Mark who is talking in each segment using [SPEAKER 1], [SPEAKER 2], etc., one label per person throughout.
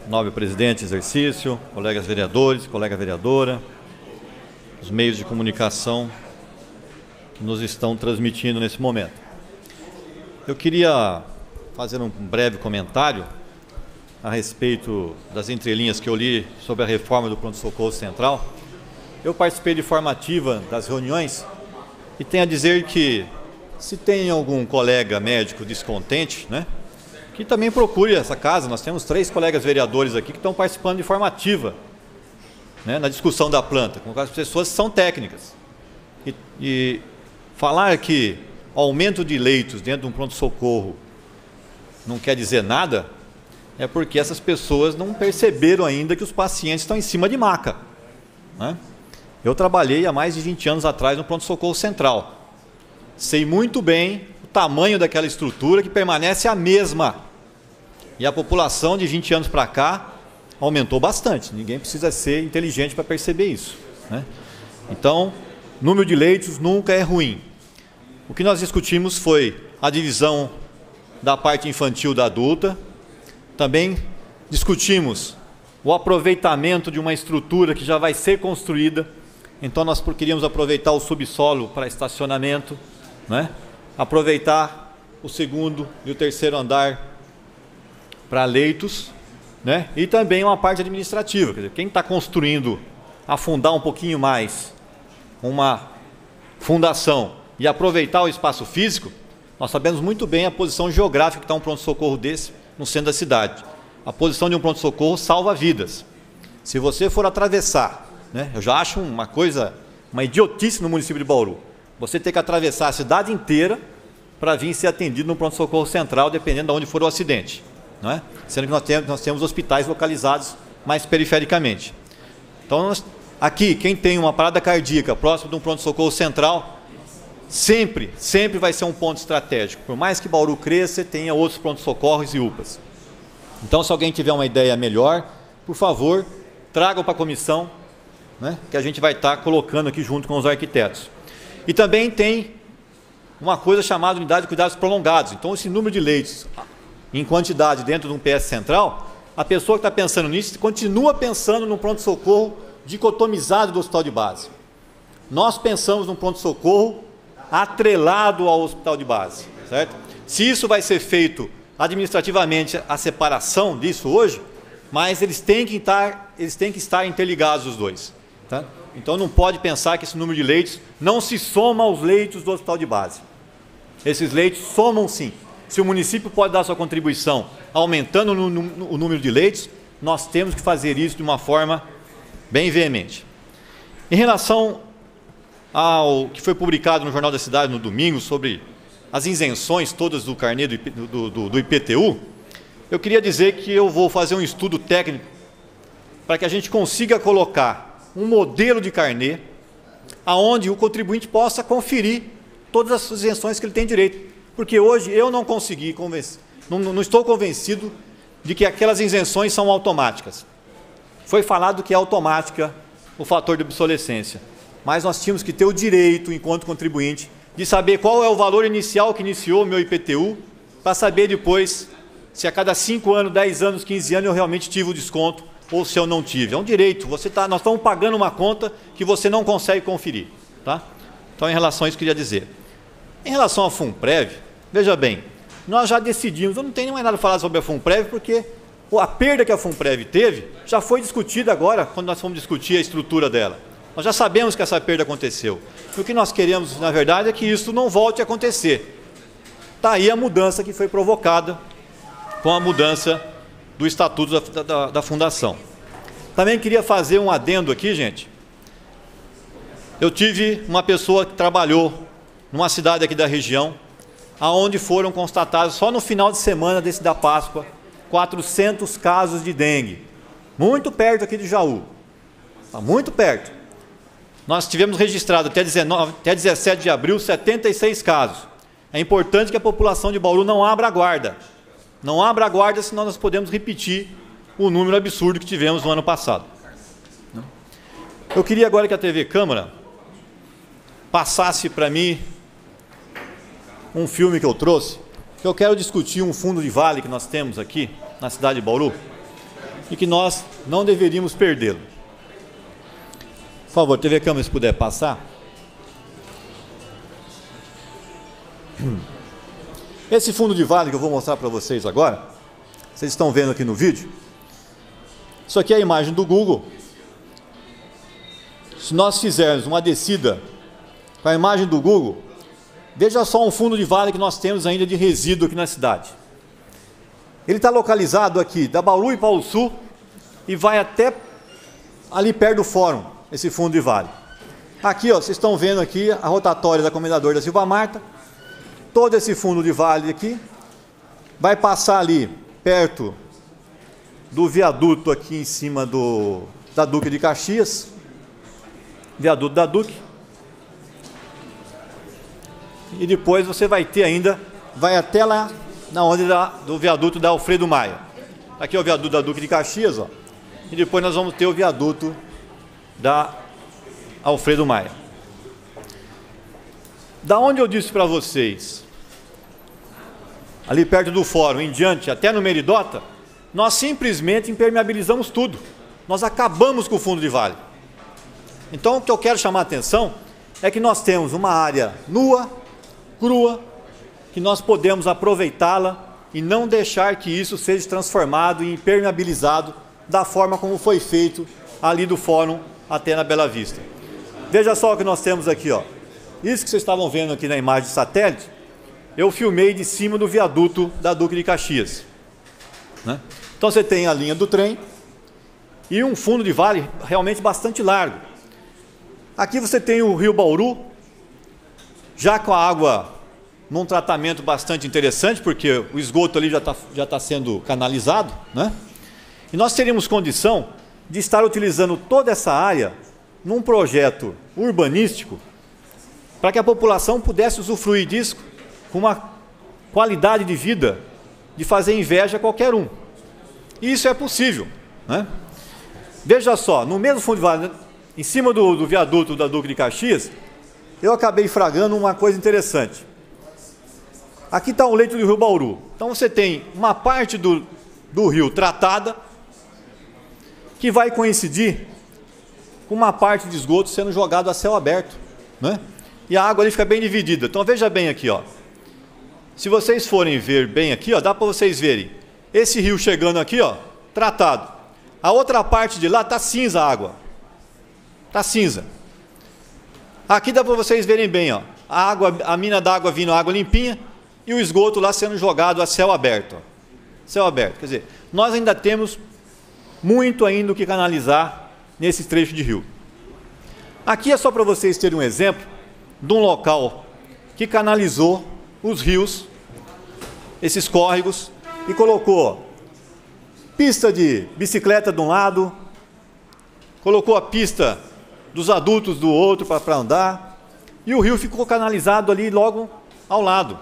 [SPEAKER 1] nobre presidente, exercício, colegas vereadores, colega vereadora, os meios de comunicação que nos estão transmitindo nesse momento. Eu queria fazer um breve comentário a respeito das entrelinhas que eu li sobre a reforma do pronto-socorro central. Eu participei de forma ativa das reuniões e tenho a dizer que, se tem algum colega médico descontente, que também procure essa casa. Nós temos 3 colegas vereadores aqui que estão participando de forma ativa, na discussão da planta, com as pessoas que são técnicas. E falar que o aumento de leitos dentro de um pronto-socorro não quer dizer nada, é porque essas pessoas não perceberam ainda que os pacientes estão em cima de maca. Eu trabalhei há mais de 20 anos atrás no pronto-socorro central. Sei muito bem o tamanho daquela estrutura, que permanece a mesma. E a população de 20 anos para cá aumentou bastante. Ninguém precisa ser inteligente para perceber isso. Então, número de leitos nunca é ruim. O que nós discutimos foi a divisão da parte infantil da adulta. Também discutimos o aproveitamento de uma estrutura que já vai ser construída. Então, nós queríamos aproveitar o subsolo para estacionamento, aproveitar o 2º e o 3º andar para leitos, e também uma parte administrativa. Quer dizer, quem está construindo, afundar um pouquinho mais uma fundação e aproveitar o espaço físico, nós sabemos muito bem a posição geográfica que está um pronto-socorro desse no centro da cidade. A posição de um pronto-socorro salva vidas. Se você for atravessar, eu já acho uma idiotice no município de Bauru, você ter que atravessar a cidade inteira para vir ser atendido no pronto-socorro central, dependendo de onde for o acidente. Sendo que nós temos hospitais localizados mais perifericamente. Então, aqui, quem tem uma parada cardíaca próximo de um pronto-socorro central, sempre vai ser um ponto estratégico. Por mais que Bauru cresça, tenha outros pronto-socorros e UPAs. Então, se alguém tiver uma ideia melhor, por favor, tragam para a comissão, que a gente vai estar colocando aqui junto com os arquitetos. E também tem uma coisa chamada unidade de cuidados prolongados. Então, esse número de leitos em quantidade dentro de um PS central, a pessoa que está pensando nisso continua pensando num pronto-socorro dicotomizado do hospital de base. Nós pensamos num pronto-socorro atrelado ao hospital de base, certo? Se isso vai ser feito administrativamente, a separação disso hoje, mas eles têm que estar interligados os dois. Então não pode pensar que esse número de leitos não se soma aos leitos do hospital de base. Esses leitos somam sim. Se o município pode dar sua contribuição aumentando o número de leitos, nós temos que fazer isso de uma forma bem veemente. Em relação ao que foi publicado no Jornal da Cidade no domingo, sobre as isenções todas do carnê do IPTU, eu queria dizer que eu vou fazer um estudo técnico para que a gente consiga colocar um modelo de carnê aonde o contribuinte possa conferir todas as isenções que ele tem direito. Porque hoje eu não consegui convencer, não estou convencido de que aquelas isenções são automáticas. Foi falado que é automática o fator de obsolescência, mas nós tínhamos que ter o direito, enquanto contribuinte, de saber qual é o valor inicial que iniciou o meu IPTU, para saber depois se a cada 5 anos, 10 anos, 15 anos eu realmente tive o desconto ou se eu não tive. É um direito, nós estamos pagando uma conta que você não consegue conferir. Então, em relação a isso, queria dizer. Em relação à FUNPREV, veja bem, nós já decidimos, eu não tenho mais nada a falar sobre a FUNPREV, porque a perda que a FUNPREV teve já foi discutida agora, quando nós fomos discutir a estrutura dela. Nós já sabemos que essa perda aconteceu. E o que nós queremos, na verdade, é que isso não volte a acontecer. Está aí a mudança que foi provocada com a mudança do estatuto da fundação. Também queria fazer um adendo aqui, gente. Eu tive uma pessoa que trabalhou numa cidade aqui da região, aonde foram constatados, só no final de semana da Páscoa, 400 casos de dengue. Muito perto aqui de Jaú. Muito perto. Nós tivemos registrado até 17 de abril 76 casos. É importante que a população de Bauru não abra a guarda. Não abra a guarda, senão nós podemos repetir o número absurdo que tivemos no ano passado. Eu queria agora que a TV Câmara passasse para mim um filme que eu trouxe. Eu quero discutir um fundo de vale que nós temos aqui na cidade de Bauru. e que nós não deveríamos perdê-lo. Por favor, TV Câmara, se puder passar. Esse fundo de vale que eu vou mostrar para vocês agora, vocês estão vendo aqui no vídeo, isso aqui é a imagem do Google. Se nós fizermos uma descida com a imagem do Google, veja só um fundo de vale que nós temos ainda de resíduo aqui na cidade. Ele está localizado aqui, da Bauru e Paulo Sul, e vai até ali perto do fórum, esse fundo de vale. Aqui, ó, vocês estão vendo aqui a rotatória da Comendador da Silva Marta. Todo esse fundo de vale aqui vai passar ali perto do viaduto aqui em cima da Duque de Caxias, viaduto da Duque, e depois você vai ter ainda, vai até lá na onde do viaduto da Alfredo Maia. Aqui é o viaduto da Duque de Caxias, ó, e depois nós vamos ter o viaduto da Alfredo Maia. Da onde eu disse para vocês, ali perto do fórum, em diante, até no Meridota, nós simplesmente impermeabilizamos tudo. Nós acabamos com o fundo de vale. Então, o que eu quero chamar a atenção é que nós temos uma área nua, crua, que nós podemos aproveitá-la e não deixar que isso seja transformado e impermeabilizado da forma como foi feito ali do fórum até na Bela Vista. Veja só o que nós temos aqui, ó. Isso que vocês estavam vendo aqui na imagem de satélite, eu filmei de cima do viaduto da Duque de Caxias, né? Então você tem a linha do trem e um fundo de vale realmente bastante largo. Aqui você tem o rio Bauru, já com a água num tratamento bastante interessante, porque o esgoto ali já tá sendo canalizado, né? E nós teríamos condição de estar utilizando toda essa área num projeto urbanístico para que a população pudesse usufruir disso com uma qualidade de vida de fazer inveja a qualquer um. E isso é possível, né? Veja só, no mesmo fundo de vale, em cima do viaduto da Duque de Caxias, eu acabei fragando uma coisa interessante. Aqui está o leito do rio Bauru. Então você tem uma parte do rio tratada, que vai coincidir com uma parte de esgoto sendo jogado a céu aberto, né? E a água ali fica bem dividida. Então veja bem aqui, ó. Se vocês forem ver bem aqui, ó, dá para vocês verem esse rio chegando aqui, ó, tratado. A outra parte de lá está cinza a água. Está cinza. Aqui dá para vocês verem bem, ó, a mina d'água vindo, água limpinha, e o esgoto lá sendo jogado a céu aberto, ó. Céu aberto. Quer dizer, nós ainda temos muito ainda o que canalizar nesse trecho de rio. Aqui é só para vocês terem um exemplo de um local que canalizou os rios, esses córregos, e colocou pista de bicicleta de um lado, colocou a pista dos adultos do outro para andar, e o rio ficou canalizado ali logo ao lado.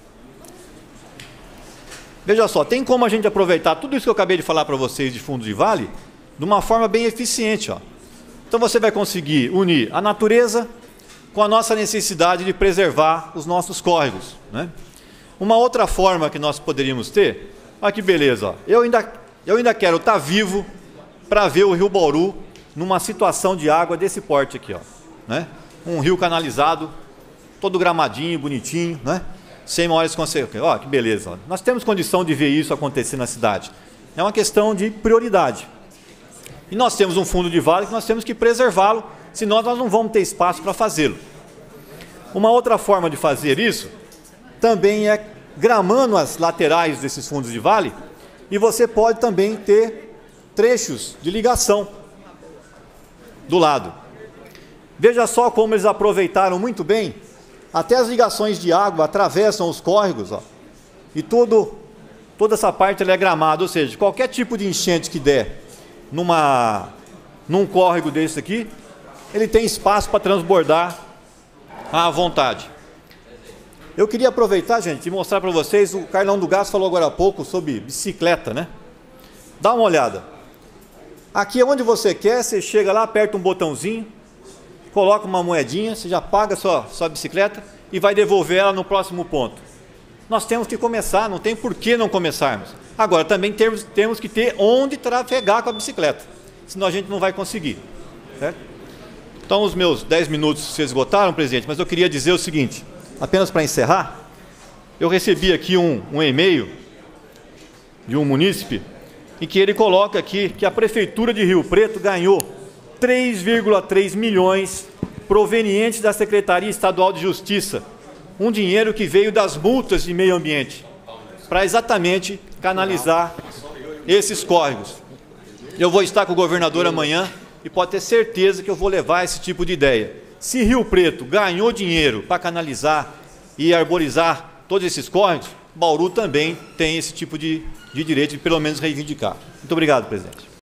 [SPEAKER 1] Veja só, tem como a gente aproveitar tudo isso que eu acabei de falar para vocês de fundo de vale de uma forma bem eficiente, ó. Então você vai conseguir unir a natureza com a nossa necessidade de preservar os nossos córregos, né? Uma outra forma que nós poderíamos ter, olha que beleza, ó. Eu ainda quero estar vivo para ver o rio Bauru numa situação de água desse porte aqui, ó, né? Um rio canalizado, todo gramadinho, bonitinho, né? Sem maiores consequências. Ó, que beleza, ó. Nós temos condição de ver isso acontecer na cidade. É uma questão de prioridade. E nós temos um fundo de vale que nós temos que preservá-lo, senão nós não vamos ter espaço para fazê-lo. Uma outra forma de fazer isso também é gramando as laterais desses fundos de vale, e você pode também ter trechos de ligação do lado. Veja só como eles aproveitaram muito bem, até as ligações de água atravessam os córregos, ó, e toda essa parte ela é gramada, ou seja, qualquer tipo de enchente que der num córrego desse aqui, ele tem espaço para transbordar à vontade. Eu queria aproveitar, gente, e mostrar para vocês, o Carlão do Gás falou agora há pouco sobre bicicleta, né? Dá uma olhada. Aqui onde você quer, você chega lá, aperta um botãozinho, coloca uma moedinha, você já paga a sua bicicleta e vai devolver ela no próximo ponto. Nós temos que começar, não tem por que não começarmos. Agora, também temos que ter onde trafegar com a bicicleta, senão a gente não vai conseguir. Certo? Então, os meus 10 minutos se esgotaram, presidente, mas eu queria dizer o seguinte, apenas para encerrar, eu recebi aqui um e-mail de um munícipe, em que ele coloca aqui que a Prefeitura de Rio Preto ganhou 3,3 milhões provenientes da Secretaria Estadual de Justiça, um dinheiro que veio das multas de meio ambiente, para exatamente canalizar esses córregos. Eu vou estar com o governador amanhã e pode ter certeza que eu vou levar esse tipo de ideia. Se Rio Preto ganhou dinheiro para canalizar e arborizar todos esses córregos, Bauru também tem esse tipo de direito de pelo menos reivindicar. Muito obrigado, presidente.